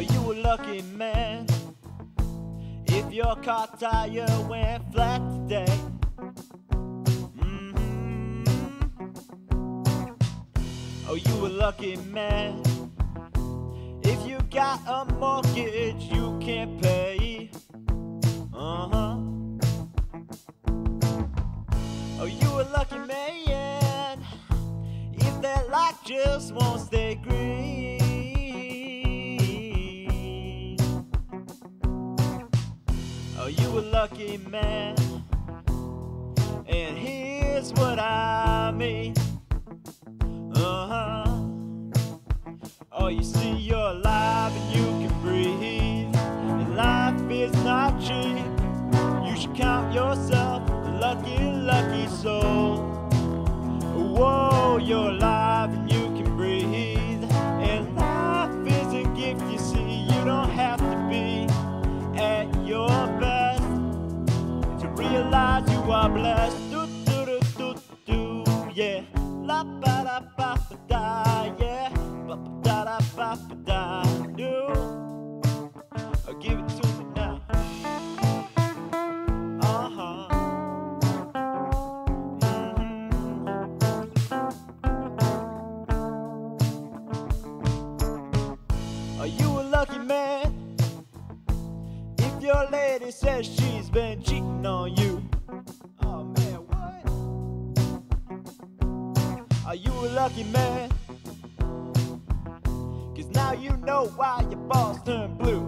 you a lucky man if your car tire went flat today. Oh, you a lucky man if you got a mortgage you can't pay. Oh, you a lucky man if that light just won't stay green. Oh, you a lucky man, and here's what I mean. Oh, you see you're alive and you can breathe, and life is not cheap. You should count yourself a lucky, lucky soul. Whoa, you're alive and you can breathe, and life is a gift, you see. You don't have to be at your best to realize you are blessed. Do do do do do, yeah. La ba da ba ba da, yeah. Ba ba da da ba ba da, do. Give it to me now. Are you a lucky man if your lady says she's been cheating on you? Oh man, what? Are you a lucky man? 'Cause now you know why your balls turn blue.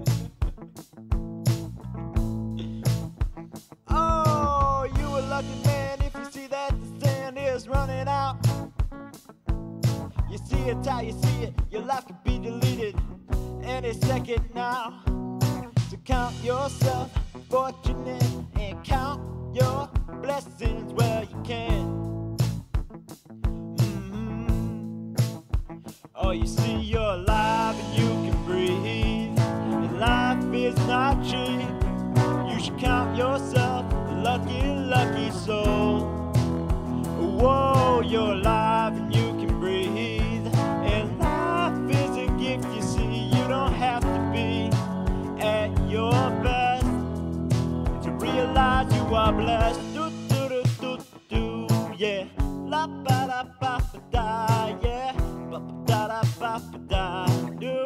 Oh, you a lucky man if you see that the sand is running out. You see it how you see it, your life could be deleted any second now. So count yourself fortunate and count your blessings where you can. Oh, you see you're alive and you can breathe, and life is not cheap. You should count yourself a lucky, lucky soul. Whoa, you're alive and you can breathe, and life is a gift, you see. You don't have to be at your best to realize you are blessed. Do do do do do, yeah. La ba da ba ba da, yeah. Ba ba da da ba ba da, do.